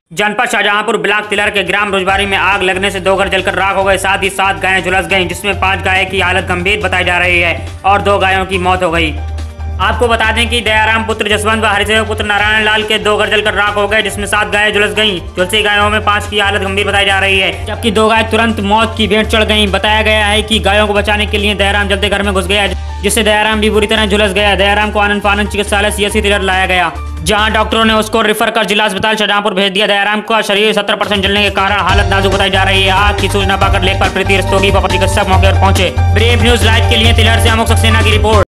जनपद शाहजहांपुर ब्लॉक तिलर के ग्राम रोजबारी में आग लगने से 2 घर जलकर राख हो गए। साथ ही 7 गायें झुलस गईं, जिसमें 5 गाय की हालत गंभीर बताई जा रही है और 2 गायों की मौत हो गई। आपको बता दें कि दयाराम पुत्र जसवंत व हरिदेव पुत्र नारायण लाल के 2 घर जलकर राख हो गए, जिसमें 7 गायें झुलस गईं। झुलसी गायों में 5 की हालत गंभीर बताई जा रही है, जबकि 2 गाय तुरंत मौत की भेंट चढ़ गईं। बताया गया है कि गायों को बचाने के लिए दयाराम जल्दी घर में घुस गया, जिससे दयाराम भी बुरी तरह झुलस गया। दयाराम को आनंद फानंद चिकित्सालय CSC तिलर लाया गया, जहां डॉक्टरों ने उसको रेफर कर जिला अस्पताल शाहजहांपुर भेज दिया। दयाराम का शरीर 70% जलने के कारण हालत नाजुक बताई जा रही है। आग की सूचना पाकर लेखपाल प्रीति रस्तोगी व चिकित्सक मौके पर पहुंचे। ब्रेव न्यूज लाइव के लिए तिलर से अमुक सक्सेना की रिपोर्ट।